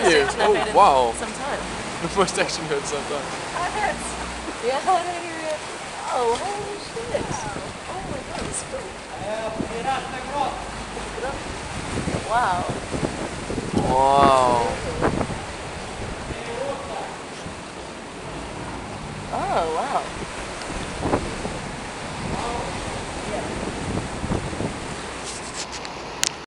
you? action I've made Oh, wow. in some time. The most action you've had sometimes. Yeah, I didn't hear it. Oh, holy shit. Oh my god, it's cool. Wow. Wow. Oh, wow.